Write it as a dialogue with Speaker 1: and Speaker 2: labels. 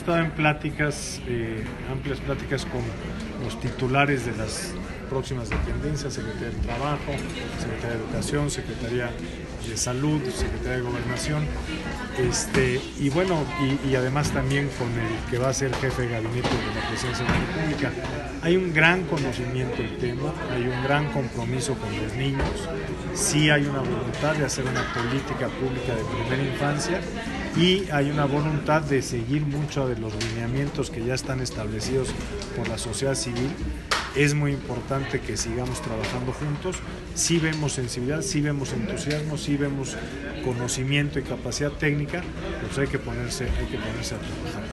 Speaker 1: estado en pláticas, amplias pláticas con los titulares de las próximas dependencias, Secretaría del Trabajo, Secretaría de Educación, Secretaría de Salud, Secretaría de Gobernación, y bueno, y además también con el que va a ser jefe de gabinete de la Presidencia de la República. Hay un gran conocimiento del tema, hay un gran compromiso con los niños, sí hay una voluntad de hacer una política pública de primera infancia y hay una voluntad de seguir muchos de los lineamientos que ya están establecidos por la sociedad civil. Es muy importante que sigamos trabajando juntos. Sí vemos sensibilidad, sí vemos entusiasmo, sí vemos conocimiento y capacidad técnica, pues hay que ponerse a trabajar.